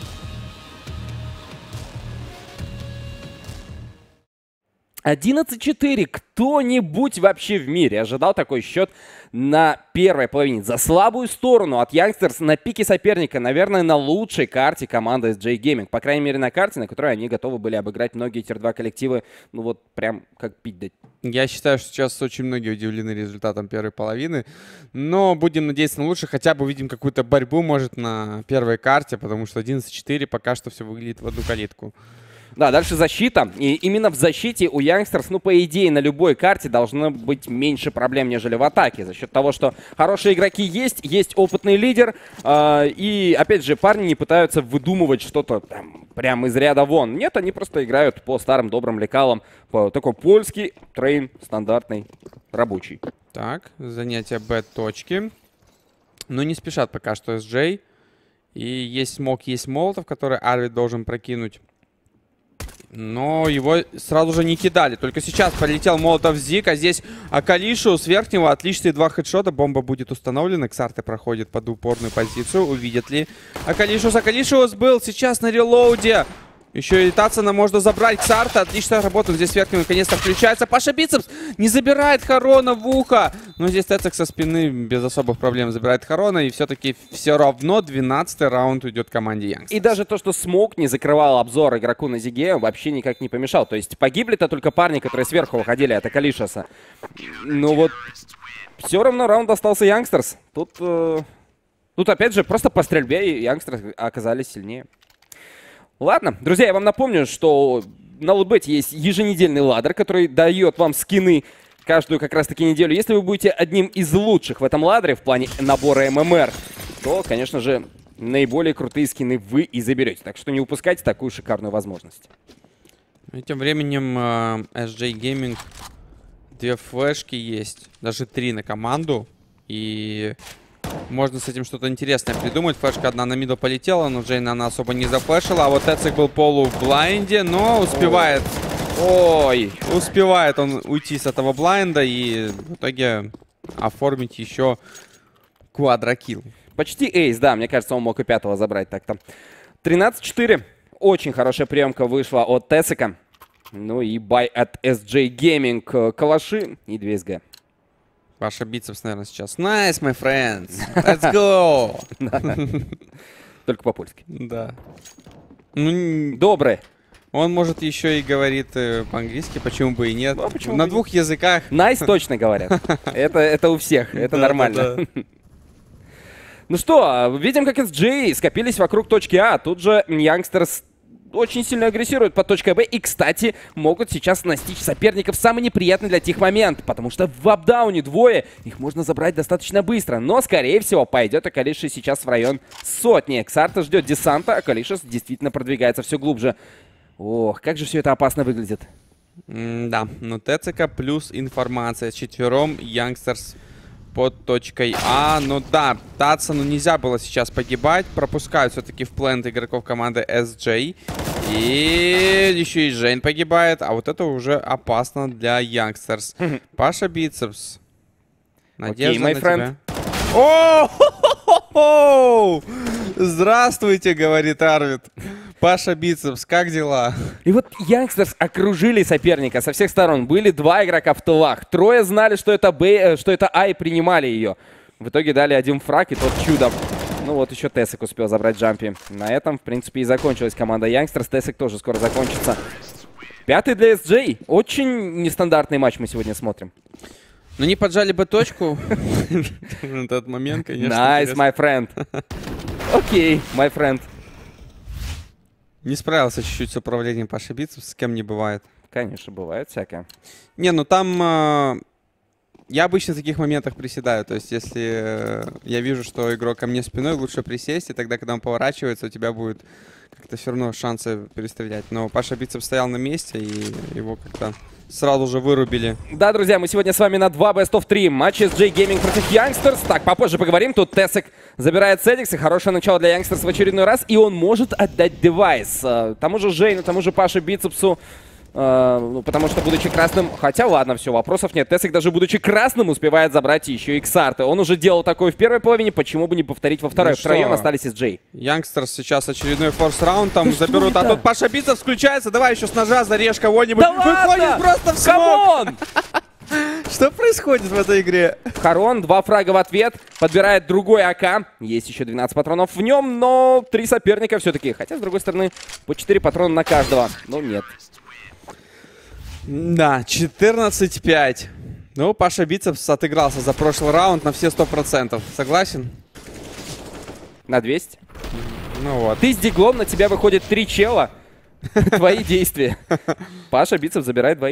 «11-4». Кто-нибудь вообще в мире ожидал такой счет на первой половине? За слабую сторону от Youngsters на пике соперника, наверное, на лучшей карте команды SJ Gaming. По крайней мере, на карте, на которой они готовы были обыграть многие тир-2 коллективы. Ну вот прям как пить дать. Я считаю, что сейчас очень многие удивлены результатом первой половины. Но будем надеяться на лучшее. Хотя бы увидим какую-то борьбу, может, на первой карте. Потому что 11-4 пока что все выглядит в одну калитку. Да, дальше защита. И именно в защите у Youngsters, ну, по идее, на любой карте должно быть меньше проблем, нежели в атаке. За счет того, что хорошие игроки есть опытный лидер. И, опять же, парни не пытаются выдумывать что-то там прям из ряда вон. Нет, они просто играют по старым добрым лекалам. По такой польский трейн, стандартный, рабочий. Так, занятие Б-точки. Но не спешат пока что SJ. И есть смог, есть молотов, который Арвид должен прокинуть. Но его сразу же не кидали. Только сейчас полетел молотов Зик, а здесь Акалишу с верхнего. Отличные 2 хедшота. Бомба будет установлена. Ксарте проходит под упорную позицию. Увидит ли Акалишус? Акалишус был сейчас на релоуде. Еще и Тацена можно забрать. Ксарте отлично работает. Здесь верхним наконец-то включается. Паша Битцепс не забирает Харона в ухо. Но здесь Тецек со спины без особых проблем забирает Харона. И все-таки все равно 12-й раунд уйдет команде Youngsters. И даже то, что смог не закрывал обзор игроку на Зиге, вообще никак не помешал. То есть погибли-то только парни, которые сверху выходили от Акалишеса. Ну вот, все равно раунд остался Youngsters. Тут опять же просто по стрельбе Youngsters оказались сильнее. Ладно, друзья, я вам напомню, что на Лутбете есть еженедельный ладдер, который дает вам скины каждую как раз-таки неделю. Если вы будете одним из лучших в этом ладдере в плане набора ММР, то, конечно же, наиболее крутые скины вы и заберете. Так что не упускайте такую шикарную возможность. И тем временем SJ Gaming 2 флешки есть, даже 3 на команду. И можно с этим что-то интересное придумать. Флешка одна на мидл полетела, но Джейн она особо не зафлешила. А вот Эцик был полу в блайнде, но успевает. Ой, успевает он уйти с этого блайнда и в итоге оформить еще квадрокилл. Почти эйс, да, мне кажется, он мог и 5-го забрать так-то. 13-4. Очень хорошая приемка вышла от Тесика. Ну и бай от SJ Gaming. Калаши и 2 СГ. Ваша бицепс, наверное, сейчас. Nice, my friends. Let's go. Только по-польски. Да. Ну, добрый. Он, может, еще и говорит по-английски, почему бы и нет. Ну, почему на бы 2 языках. Nice точно говорят. Это у всех, это нормально. Ну что, видим, как SJ скопились вокруг точки А. Тут же Youngsters очень сильно агрессируют под точкой Б. И, кстати, могут сейчас настичь соперников в самый неприятный для них момент. Потому что в апдауне двое. Их можно забрать достаточно быстро. Но, скорее всего, пойдет Акалиши сейчас в район сотни. Ксарта ждет десанта. Акалишис действительно продвигается все глубже. Ох, как же все это опасно выглядит. Да, но ТЦК плюс информация. 4 Youngsters под точкой А. Ну да, Татсону нельзя было сейчас погибать. Пропускают все-таки в плент игроков команды SJ. И еще и Жейн погибает. А вот это уже опасно для Youngsters. Паша Бицепс. Надежда на тебя. О! Здравствуйте, говорит Арвид. Паша Бицепс, как дела? И вот Youngsters окружили соперника со всех сторон. Были 2 игрока в тылах. 3 знали, что это А, и принимали ее. В итоге дали 1 фраг, и тот чудом. Ну вот еще Тесик успел забрать джампи. На этом, в принципе, и закончилась команда Youngsters. Тесик тоже скоро закончится. 5-й для SJ. Очень нестандартный матч мы сегодня смотрим. Ну не поджали бы точку в этот момент, конечно. Nice, my friend. Окей, my friend. Не справился чуть-чуть с управлением Паши Бицепс, с кем не бывает. Конечно, бывает всякое. Не, ну там... я обычно в таких моментах приседаю. То есть если я вижу, что игрок ко мне спиной, лучше присесть. И тогда, когда он поворачивается, у тебя будет как-то все равно шансы перестрелять. Но Паша Бицепс стоял на месте, и его как-то сразу же вырубили. Да, друзья, мы сегодня с вами на 2 Best of 3 матча SJ Gaming против Youngsters. Так, попозже поговорим. Тут Тесик забирает Седикс, и хорошее начало для Youngsters в очередной раз. И он может отдать девайс тому же Жейну, тому же Паше Бицепсу. Потому что, будучи красным... Хотя, ладно, все, вопросов нет. Тесик, даже будучи красным, успевает забрать еще и Ксарты. Он уже делал такое в первой половине, почему бы не повторить во второй? Ну втроем остались SJ. Youngsters сейчас очередной форс-раунд там заберут. А тут Паша Бицепс включается. Давай еще с ножа зарежь кого-нибудь. Да выходит ладно! просто в смог. Камон! Что происходит в этой игре? Харон, 2 фрага в ответ, подбирает другой АК. Есть еще 12 патронов в нем, но 3 соперника все-таки. Хотя, с другой стороны, по 4 патрона на каждого. Но нет. Да, 14-5. Ну, Паша Бицепс отыгрался за прошлый раунд на все 100%. Согласен? На 200. Ну вот. Ты с диглом, на тебя выходит 3 чела. Твои действия. Паша Бицепс забирает 2.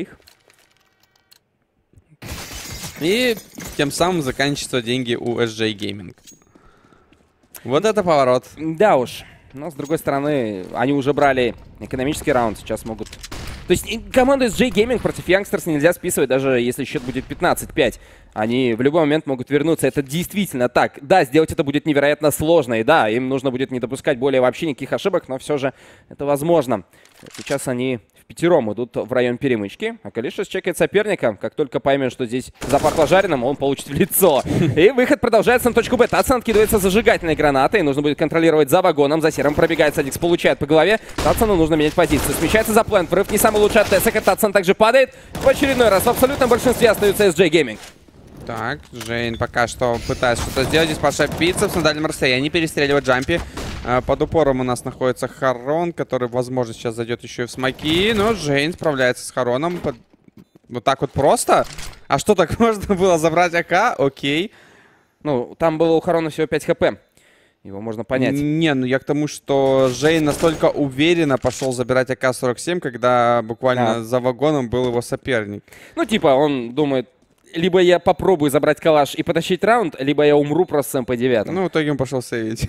И тем самым заканчиваются деньги у SJ Gaming. Вот это поворот. Да уж. Но, с другой стороны, они уже брали экономический раунд, сейчас могут... То есть команду SJ Gaming против Youngsters нельзя списывать, даже если счет будет 15-5. Они в любой момент могут вернуться. Это действительно так. Да, сделать это будет невероятно сложно. И да, им нужно будет не допускать более вообще никаких ошибок, но все же это возможно. Сейчас они впятером идут в район перемычки. А Калишис чекает соперника. Как только поймет, что здесь запахло жареным, он получит в лицо. И выход продолжается на точку Б. Татсон откидывается зажигательной гранатой. Нужно будет контролировать за вагоном. За серым пробегает Садикс, получает по голове. Татсону нужно менять позицию. Смещается за плент. Врыв не самый лучший от Тесика. Татсон также падает. В очередной раз в абсолютном большинстве остаются SJ Gaming. Так, Жейн пока что пытается что-то сделать. Здесь Паша Бицепс на дальнем расстоянии перестреливает джампи. Под упором у нас находится Харон, который, возможно, сейчас зайдет еще и в смоки. Но Жейн справляется с Хароном. Вот так вот просто? А что, так можно было забрать АК? Окей. Ну, там было у Харона всего 5 хп. Его можно понять. Не, ну я к тому, что Жейн настолько уверенно пошел забирать АК-47, когда буквально за вагоном был его соперник. Ну, типа, он думает, либо я попробую забрать калаш и потащить раунд, либо я умру просто с МП-9. Ну, в итоге он пошел сейвить.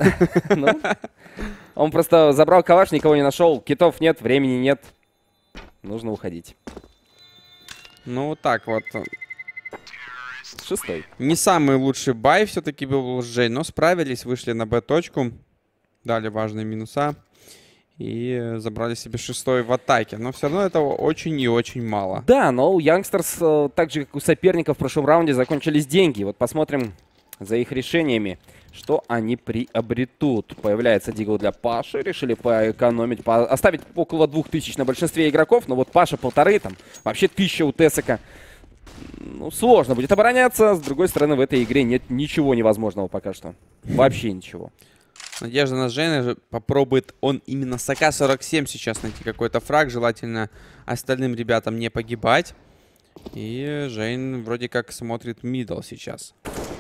Он просто забрал калаш, никого не нашел, китов нет, времени нет. Нужно уходить. Ну, вот так вот. 6-й. Не самый лучший бай все-таки был у Жей, но справились, вышли на Б-точку, дали важные минуса и забрали себе 6-й в атаке. Но все равно этого очень и очень мало. Да, но у Youngsters, так же как у соперников в прошлом раунде, закончились деньги. Вот посмотрим за их решениями, что они приобретут. Появляется дигл для Паши, решили поэкономить, оставить около 2000 на большинстве игроков, но вот Паша 1500, там вообще 1000 у Тесака. Ну, сложно будет обороняться. С другой стороны, в этой игре нет ничего невозможного пока что. Вообще ничего. Надежда на Жейна же попробует он именно с АК-47 сейчас найти какой-то фраг. Желательно остальным ребятам не погибать. И Жейн вроде как смотрит мидл сейчас.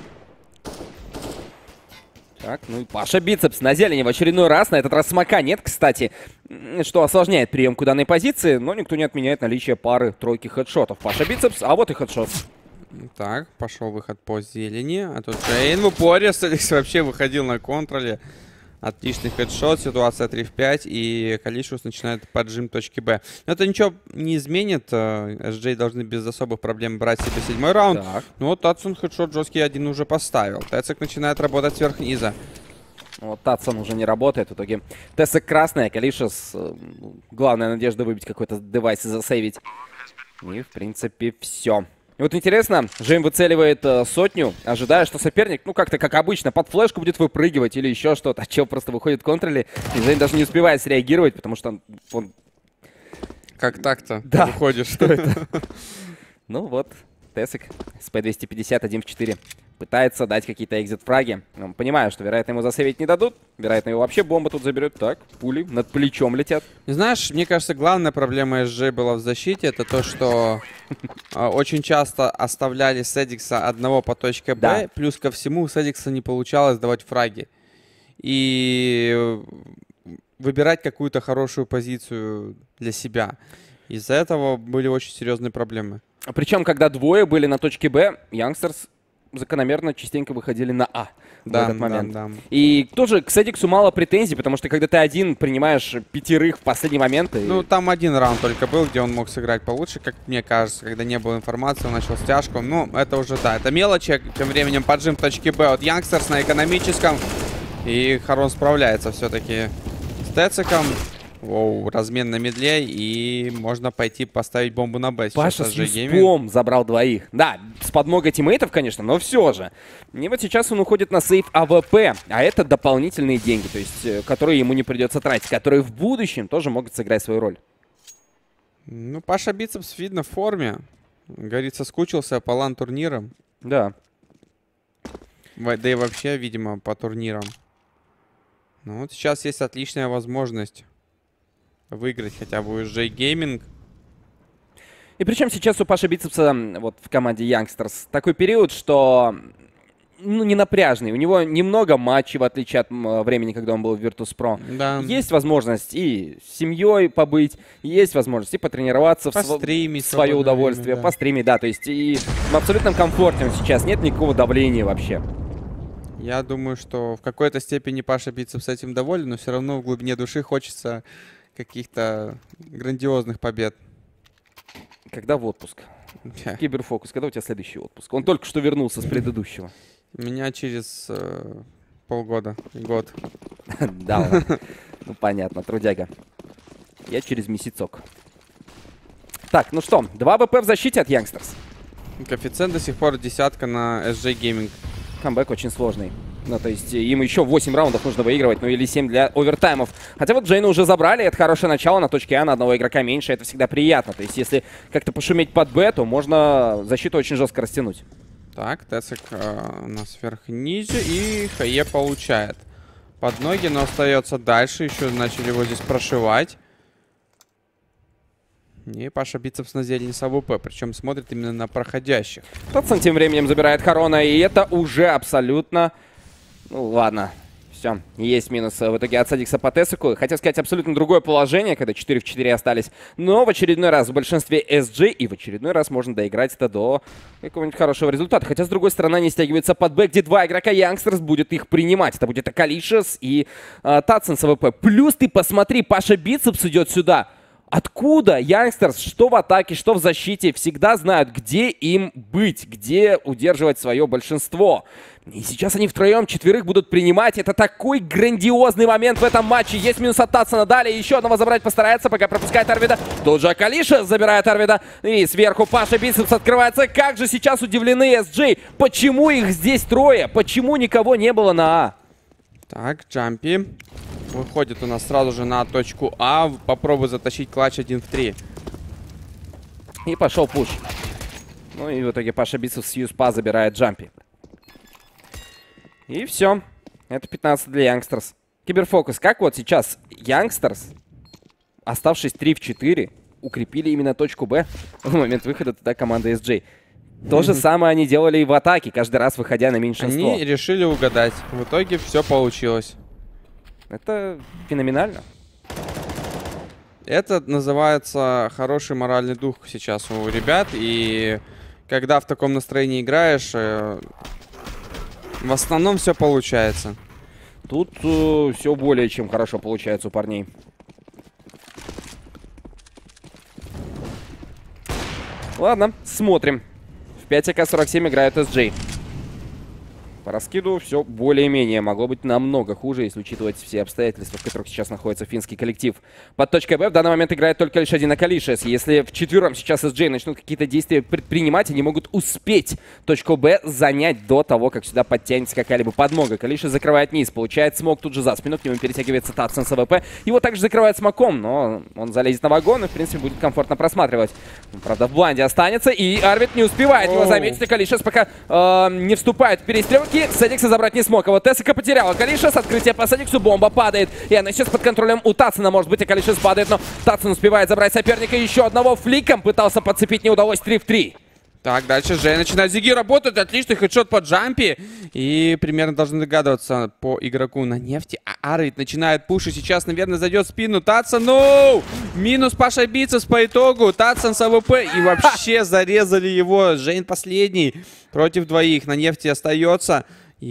Так, ну и Паша бицепс на зелени в очередной раз. На этот раз смока нет, кстати, что осложняет приемку данной позиции, но никто не отменяет наличие пары тройки хедшотов. Паша бицепс, а вот и хедшот. Так, пошел выход по зелени. А тут Жейн в упоре. Селикс вообще выходил на контроле. Отличный хедшот, ситуация 3 в 5, и Калишус начинает поджим точки Б. Но это ничего не изменит. SJ должны без особых проблем брать себе 7-й раунд. Так. Ну вот Татсун хедшот жесткий один уже поставил. Тесек начинает работать сверх-низа. Вот Татсон уже не работает. В итоге Тесек красная, Калишус. Главная надежда выбить какой-то девайс и засейвить. И, в принципе, все. И вот интересно, Жейн выцеливает сотню, ожидая, что соперник, ну как-то как обычно, под флешку будет выпрыгивать или еще что-то. А чел просто выходит в контроле, и Жейн даже не успевает среагировать, потому что он... Как так-то? Да. Ты выходишь. Что это? Ну вот, Тесек с P250 1 в 4 пытается дать какие-то экзит-фраги. Понимаю, что, вероятно, ему засейвить не дадут. Вероятно, его вообще бомба тут заберет. Так, пули над плечом летят. Знаешь, мне кажется, главная проблема SG была в защите. Это то, что очень часто оставляли Седикса одного по точке Б. Да. Плюс ко всему у Седикса не получалось давать фраги. И выбирать какую-то хорошую позицию для себя. Из-за этого были очень серьезные проблемы. Причем, когда двое были на точке Б, Youngsters закономерно частенько выходили на А в этот момент. Да. И тоже к Седиксу мало претензий, потому что когда ты один принимаешь 5 в последний момент... Ну, там один раунд только был, где он мог сыграть получше, как мне кажется. Когда не было информации, он начал стяжку. Ну, это уже, да, это мелочи. Тем временем поджим точки Б от Youngsters на экономическом. И Харон справляется все-таки с Тециком. Воу, размен на медле, и можно пойти поставить бомбу на Б. Паша с Юспом забрал двоих. Да, с подмогой тиммейтов, конечно, но все же. И вот сейчас он уходит на сейф АВП, а это дополнительные деньги, то есть, которые ему не придется тратить, которые в будущем тоже могут сыграть свою роль. Ну, Паша бицепс видно в форме. Говорит, соскучился по лан-турнирам. Да. Да и вообще, видимо, по турнирам. Ну, вот сейчас есть отличная возможность выиграть хотя бы SJ Gaming. И причем сейчас у Паши Бицепса вот в команде Youngsters такой период, что ну, не напряжный. У него немного матчей, в отличие от времени, когда он был в Virtus.pro. Да. Есть возможность и с семьей побыть, есть возможность и потренироваться Постримить в свое удовольствие, время, да. постримить, да. То есть и в абсолютном комфорте он сейчас, нет никакого давления вообще. Я думаю, что в какой-то степени Паша Бицепс этим доволен, но все равно в глубине души хочется каких-то грандиозных побед. Когда в отпуск? Киберфокус, когда у тебя следующий отпуск? Он только что вернулся с предыдущего. У меня через полгода, год. Да, ладно. Ну понятно, трудяга. Я через месяцок. Так, ну что, 2 БП в защите от Youngsters. Коэффициент до сих пор 10 на SJ Gaming. Камбэк очень сложный. Ну, то есть им еще 8 раундов нужно выигрывать, ну или 7 для овертаймов. Хотя вот Джейна уже забрали, это хорошее начало, на точке А на одного игрока меньше, это всегда приятно. То есть если как-то пошуметь под Б, то можно защиту очень жестко растянуть. Так, Тесик на сверхнизе, и Хае получает под ноги, но остается дальше, еще начали его здесь прошивать. И Паша бицепс на зелени с АВП, причем смотрит именно на проходящих. Татсон тем временем забирает Харона, и это уже абсолютно... Ну ладно, Все, есть минус в итоге от Садикса по Тесику. Хотел сказать, абсолютно другое положение, когда 4 в 4 остались. Но в очередной раз в большинстве SG, и в очередной раз можно доиграть это до какого-нибудь хорошего результата. Хотя, с другой стороны, они стягиваются под бэк, где 2 игрока Youngsters будет их принимать. Это будет Акалишес и Татсон с АВП. Плюс ты посмотри, Паша Бицепс идет сюда. Откуда Youngsters, что в атаке, что в защите, всегда знают, где им быть, где удерживать свое большинство. И сейчас они втроем, четверых будут принимать. Это такой грандиозный момент в этом матче. Есть минус от Татсона. Далее еще одного забрать постарается, пока пропускает Арвида. Тут же Акалиша забирает Арвида. И сверху Паша Бицепс открывается. Как же сейчас удивлены SG. Почему их здесь трое? Почему никого не было на А? Так, Джампи выходит у нас сразу же на точку А. Попробуй затащить клатч 1 в 3. И пошел пуш. Ну и в итоге Паша Бицепс с Юспа забирает Джампи. И все. Это 15 для Youngsters. Киберфокус. Как вот сейчас Youngsters, оставшись 3 в 4, укрепили именно точку Б в момент выхода туда команды SG. То же самое они делали и в атаке, каждый раз выходя на меньшинство. Они решили угадать. В итоге все получилось. Это феноменально. Это называется хороший моральный дух сейчас у ребят. И когда в таком настроении играешь, в основном все получается. Тут все более чем хорошо получается у парней. Ладно, смотрим. В 5АК-47 играют SG. По раскиду все более-менее. Могло быть намного хуже, если учитывать все обстоятельства, в которых сейчас находится финский коллектив. Под точкой Б в данный момент играет только лишь один Акалишес. Если вчетвером сейчас SG начнут какие-то действия предпринимать, они могут успеть точку Б занять до того, как сюда подтянется какая-либо подмога. Акалишес закрывает низ, получает смог тут же за спину, к нему перетягивается Татсон с АВП. Его также закрывает смоком, но он залезет на вагон и, в принципе, будет комфортно просматривать. Правда, в бланде останется, и Арвид не успевает его заметить. Акалишес пока не вступает в перестрелки. Садикса забрать не смог, а вот Тесика потерял. Акалишес, открытие по Садиксу, бомба падает. И она сейчас под контролем у Татсона, может быть, Акалишес падает, но Татсон успевает забрать соперника. Еще одного фликом пытался подцепить, не удалось. 3 в 3. Так, дальше Джей начинает. Зиги работает, отличный хедшот по Джампи. И примерно должны догадываться по игроку на нефти. А Арвид начинает пушить. Сейчас, наверное, зайдет в спину. Татсон, ну! Минус Паша Бицепс по итогу. Татсон с АВП. И вообще зарезали его. Джейн последний против двоих. На нефти остается.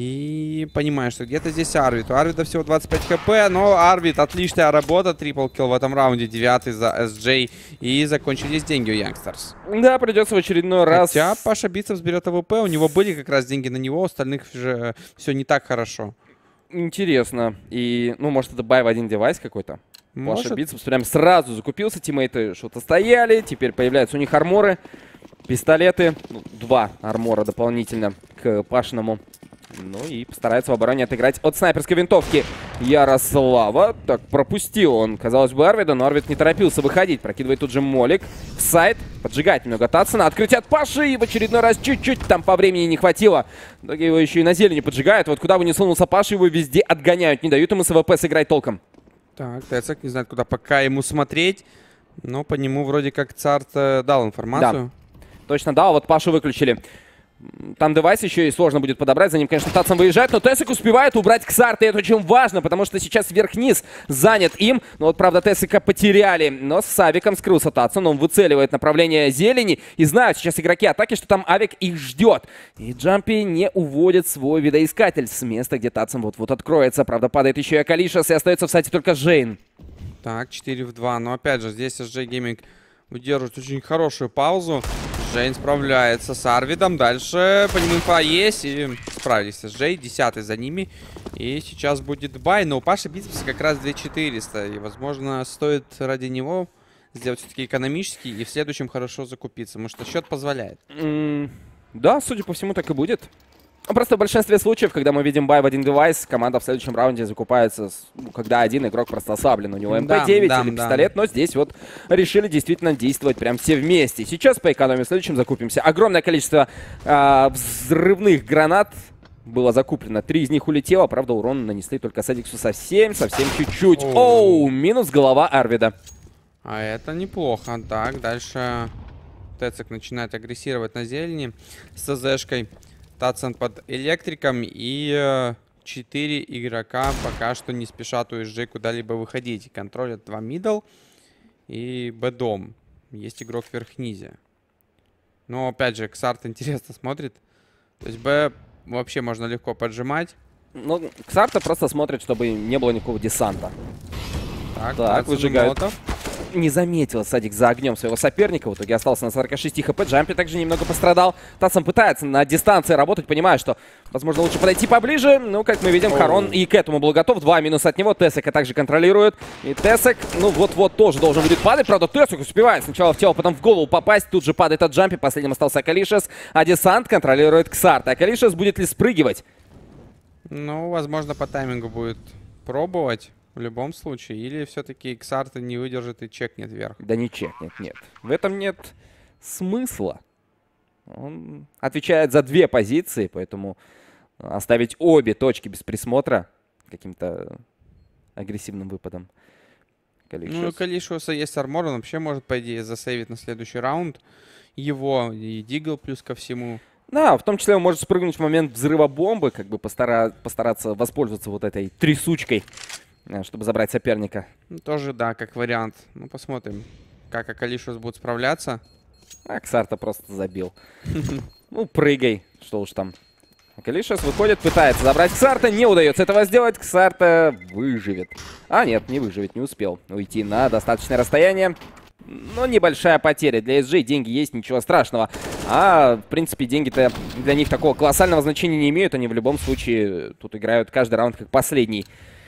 И понимаешь, что где-то здесь Арвид. У Арвида всего 25 хп, но Арвид отличная работа. Трипл-килл в этом раунде, 9-й за SJ. И закончились деньги у Youngsters. Да, придется в очередной раз. Хотя Паша Бицепс берет АВП, у него были как раз деньги на него, у остальных же все не так хорошо. Интересно. И, ну, может, это бай в один девайс какой-то? Может. Паша Бицепс прям сразу закупился, тиммейты что-то стояли, теперь появляются у них арморы, пистолеты. 2 армора дополнительно к Пашиному. Ну и постарается в обороне отыграть от снайперской винтовки Ярослава. Так, пропустил он, казалось бы, Арвида, но Арвид не торопился выходить. Прокидывает тут же Молик в сайт, поджигает немного Татсона. Открытие от Паши, и в очередной раз чуть-чуть там по времени не хватило. Многие его еще и на зелени поджигают. Вот куда бы ни сунулся Паша, его везде отгоняют. Не дают ему с АВП сыграть толком. Так, Тесик не знает, куда пока ему смотреть. Но по нему вроде как Царт дал информацию. Да, точно дал, вот Пашу выключили. Там девайс еще и сложно будет подобрать. За ним, конечно, Татсон выезжает, но Тесик успевает убрать Ксарта. И это очень важно, потому что сейчас вверх-вниз занят им. Но вот, правда, Тесика потеряли. Но с Савиком скрылся Татсон. Он выцеливает направление зелени. И знают сейчас игроки атаки, что там Авик их ждет. И Джампи не уводит свой видоискатель с места, где Татсон вот-вот откроется. Правда, падает еще и Акалишес. И остается в сайте только Джейн. Так, 4 в 2. Но опять же, здесь SG Gaming выдерживает очень хорошую паузу. Джейн справляется с Арвидом. Дальше по нему инфа есть. И справились с Джей. 10-й за ними. И сейчас будет бай. Но у Паши Бицепса как раз 2400. И, возможно, стоит ради него сделать все-таки экономический. И в следующем хорошо закупиться. Потому что счет позволяет. Да, судя по всему, так и будет. Просто в большинстве случаев, когда мы видим бай в один девайс, команда в следующем раунде закупается, когда один игрок просто ослаблен. У него МП-9 или пистолет, но здесь вот решили действительно действовать прям все вместе. Сейчас по экономии в следующем закупимся. Огромное количество взрывных гранат было закуплено. 3 из них улетело, правда, урон нанесли только Садиксу совсем чуть-чуть. Оу, минус голова Арвида. А это неплохо. Так, дальше Тецик начинает агрессировать на зелени с Зшкой. Татсон под электриком и 4 игрока пока что не спешат у SG куда-либо выходить. Контролят 2 мидл и Б-дом. Есть игрок вверх-низе. Но опять же, Ксарт интересно смотрит. То есть Б вообще можно легко поджимать. Ну, Ксарта просто смотрит, чтобы не было никакого десанта. Так, выжигают. Не заметил Садик за огнем своего соперника. В итоге остался на 46 хп. Джампи также немного пострадал. Тасом пытается на дистанции работать, понимая, что, возможно, лучше подойти поближе. Ну, как мы видим, Харон и к этому был готов. 2 минуса от него. Тесека также контролирует. И Тесек, ну, вот-вот тоже должен будет падать. Правда, Тесек успевает сначала в тело, потом в голову попасть. Тут же падает от Джампи. Последним остался Акалишес. А десант контролирует Ксарт. Акалишес будет ли спрыгивать? Ну, возможно, по таймингу будет пробовать. В любом случае. Или все-таки Ксарта не выдержит и чекнет вверх. Да не чекнет, нет. В этом нет смысла. Он отвечает за 2 позиции, поэтому оставить обе точки без присмотра каким-то агрессивным выпадом. Ну, у Калишиуса есть армор, он вообще может, по идее, засейвить на следующий раунд. Его и Дигл плюс ко всему. Да, в том числе он может спрыгнуть в момент взрыва бомбы, как бы постараться воспользоваться вот этой трясучкой, чтобы забрать соперника. Ну, тоже, да, как вариант. Ну, посмотрим, как Акалишиус будет справляться. А Ксарта просто забил. Ну, прыгай, что уж там. Акалишиус выходит, пытается забрать Ксарта, не удается этого сделать. Ксарта выживет. А, нет, не выживет, не успел уйти на достаточное расстояние. Но небольшая потеря. Для SG деньги есть, ничего страшного. А, в принципе, деньги-то для них такого колоссального значения не имеют. Они в любом случае тут играют каждый раунд как последний.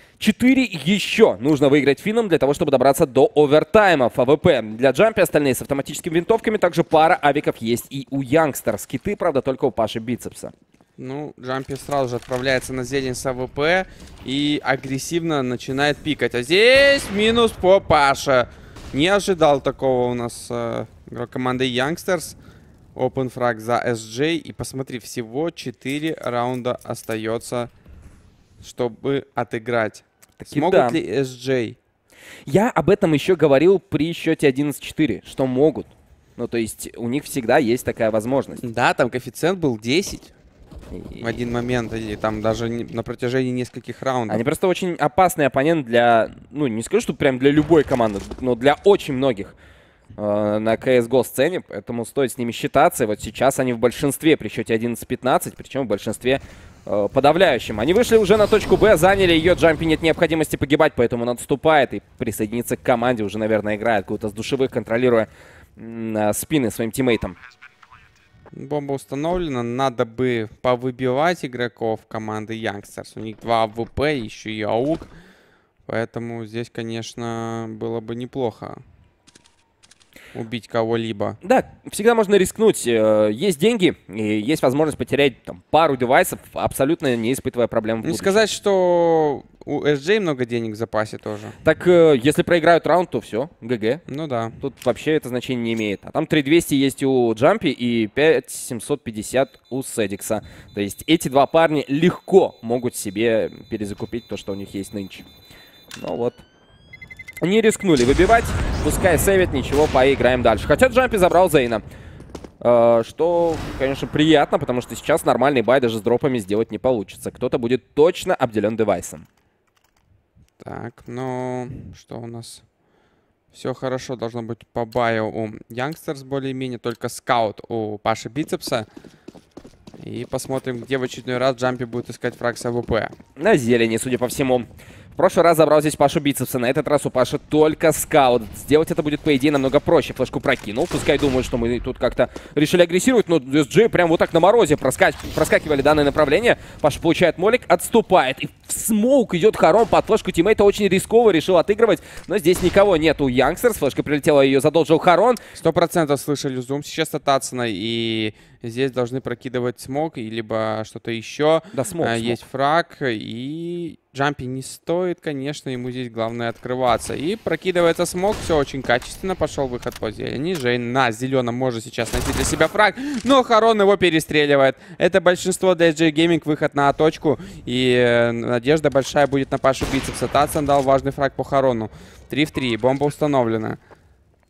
4 еще нужно выиграть финнам для того, чтобы добраться до овертаймов. АВП для Джампи, остальные с автоматическими винтовками. Также пара авиков есть и у Youngsters. Киты, правда, только у Паши Бицепса. Ну, Джампи сразу же отправляется на зелень с АВП и агрессивно начинает пикать. А здесь минус по Паше. Не ожидал такого у нас игрок команды Youngsters. Open фраг за SG. И посмотри, всего 4 раунда остается, чтобы отыграть. Смогут ли SG? Я об этом еще говорил при счете 11-4, что могут. Ну, то есть у них всегда есть такая возможность. Да, там коэффициент был 10 в один момент, или там даже на протяжении нескольких раундов. Они просто очень опасный оппонент для, ну, не скажу, что прям для любой команды, но для очень многих на CSGO сцене, поэтому стоит с ними считаться. И вот сейчас они в большинстве при счете 11-15, причем в большинстве подавляющим. Они вышли уже на точку Б, заняли ее. Джампи нет необходимости погибать, поэтому он отступает и присоединится к команде. Уже, наверное, играет какую-то с душевых, контролируя спины своим тиммейтам. Бомба установлена. Надо бы повыбивать игроков команды Youngsters. У них 2 АВП, еще и АУК. Поэтому здесь, конечно, было бы неплохо убить кого-либо. Да, всегда можно рискнуть. Есть деньги, и есть возможность потерять там пару девайсов, абсолютно не испытывая проблем. Не сказать, что у SJ много денег в запасе тоже. Так, если проиграют раунд, то все, ГГ. Ну да. Тут вообще это значение не имеет. А там 3200 есть у Джампи и 5750 у Седикса. То есть эти два парня легко могут себе перезакупить то, что у них есть нынче. Ну вот. Не рискнули выбивать. Пускай сейвят, ничего, поиграем дальше. Хотя Джампи забрал Зейна. Что, конечно, приятно, потому что сейчас нормальный бай даже с дропами сделать не получится. Кто-то будет точно обделен девайсом. Так, ну, что у нас? Все хорошо должно быть по баю у Youngsters более-менее. Только скаут у Паши Бицепса. И посмотрим, где в очередной раз Джампи будет искать фраг с АВП. На зелени, судя по всему. В прошлый раз забрал здесь Пашу Бицепса. На этот раз у Паши только скаут. Сделать это будет, по идее, намного проще. Флешку прокинул. Пускай думают, что мы тут как-то решили агрессировать, но SG прям вот так на морозе проскакивали данное направление. Паша получает молик, отступает. И в смоук идет Харон под флешку тиммейта. Очень рисково решил отыгрывать. Но здесь никого нет у Youngsters. Флешка прилетела, ее задолжил Харон. 100% слышали зум сейчас от Татсона. И здесь должны прокидывать смок, и либо что-то еще. Да, смок. Есть фраг, и Джампи не стоит, конечно, ему здесь главное открываться. И прокидывается смок, все очень качественно, пошел выход по зелени. Жейн на зеленом может сейчас найти для себя фраг, но Харон его перестреливает. Это большинство для SG Gaming, выход на точку, и надежда большая будет на Пашу Бицепса. Татсон дал важный фраг по Харону. 3 в 3, бомба установлена.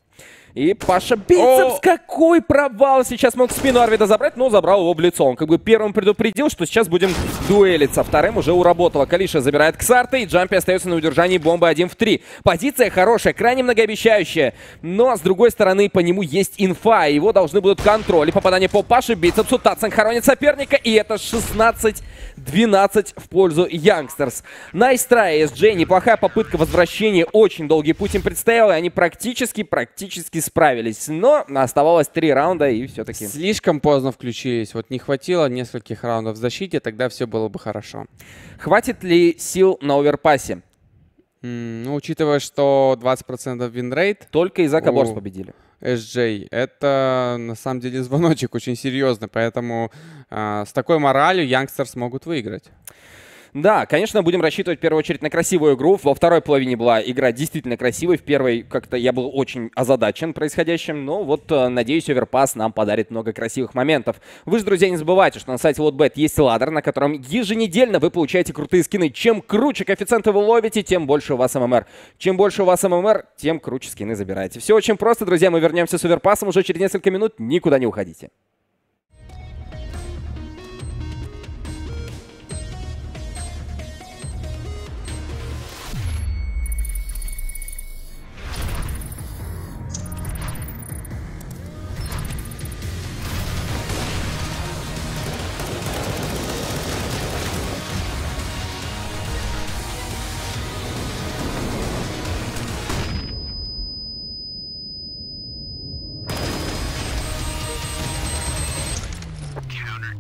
И Паша Бицепс, какой провал! Сейчас мог спину Арвида забрать, но забрал его в лицо. Он как бы первым предупредил, что сейчас будем дуэлиться. Вторым уже уработало. Калиша забирает Ксарта, и Джампи остается на удержании бомбы 1 в 3. Позиция хорошая, крайне многообещающая. Но, с другой стороны, по нему есть инфа. Его должны будут контроль. И попадание по Паше Бицепсу. Тацан хоронит соперника. И это 16-12 в пользу Youngsters. Найс трай, SJ. Неплохая попытка возвращения. Очень долгий путь им предстоял. И они практически справились. Но оставалось 3 раунда, и все-таки... Слишком поздно включились. Вот не хватило нескольких раундов в защите, тогда все было бы хорошо. Хватит ли сил на оверпассе? Ну, учитывая, что 20% винрейт... Только из-за Каборс победили. SJ, это на самом деле звоночек очень серьезный, поэтому с такой моралью Youngsters могут выиграть. Да, конечно, будем рассчитывать в первую очередь на красивую игру. Во второй половине была игра действительно красивой. В первой как-то я был очень озадачен происходящим. Но вот, надеюсь, Overpass нам подарит много красивых моментов. Вы же, друзья, не забывайте, что на сайте LotBet есть ладдер, на котором еженедельно вы получаете крутые скины. Чем круче коэффициенты вы ловите, тем больше у вас ММР. Чем больше у вас ММР, тем круче скины забираете. Все очень просто, друзья. Мы вернемся с Overpass уже через несколько минут. Никуда не уходите.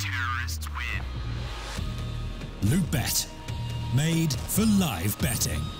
LootBet, made for live betting.